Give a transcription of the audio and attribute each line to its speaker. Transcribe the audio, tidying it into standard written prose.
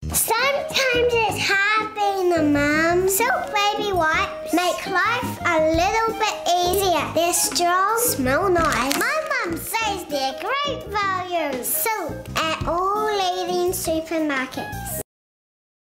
Speaker 1: Sometimes it's hard being a mum. Silk baby wipes make life a little bit easier. They're strong, smell nice. My mum says they're great value. Silk at all leading supermarkets.